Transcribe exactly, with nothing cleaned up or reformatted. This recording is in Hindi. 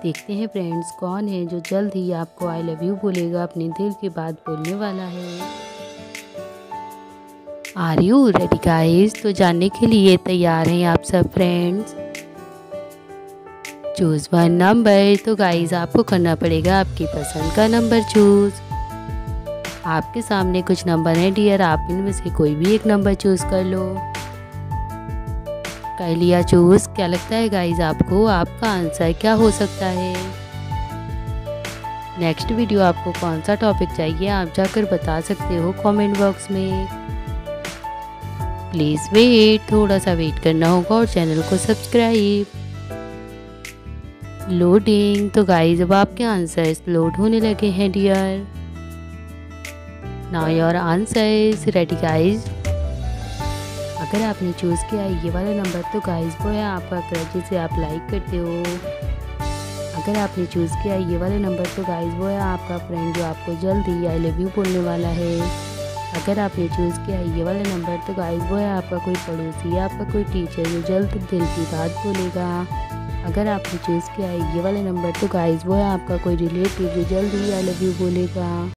देखते हैं फ्रेंड्स कौन है जो जल्द ही आपको आई लव यू बोलेगा, अपने दिल की बात बोलने वाला है। Are you ready guys? तो जानने के लिए तैयार हैं आप सब फ्रेंड्स। Choose one number. तो गाइस आपको करना पड़ेगा आपकी पसंद का नंबर चूज़। आपके सामने कुछ नंबर हैं डियर, आप इनमें से कोई भी एक नंबर चूज़ कर लो। कर लिया चूज़? क्या लगता है गाइस आपको आपका आंसर क्या हो सकता है? नेक्स्ट वीडियो आपको कौन सा टॉपिक चाहिए आप जाकर बता सकते हो कमेंट बॉक्स में। प्लीज़ वेट, थोड़ा सा वेट करना होगा और चैनल को सब्सक्राइब। लोडिंग। तो गाइस अब आपके आंसर्स लोड होने लगे हैं dear. Now your answers ready guys. अगर आपने चूज़ किया है ये वाला नंबर तो गाइस वो है आपका क्रश जिसे आप लाइक करते हो। अगर आपने चूज़ किया है ये वाला नंबर तो गाइस वो है आपका फ्रेंड जो आपको जल्द ही आई लव यू बोलने वाला है। अगर आपने चूज़ किया है ये वाला नंबर तो गाइस वो है आपका कोई पड़ोसी या आपका कोई टीचर जो जल्द दिल की बात बोलेगा। अगर आपने चूज़ किया है ये वाला नंबर तो गाइस वो है आपका कोई रिलेटिव जो जल्द ही आई लव यू बोलेगा।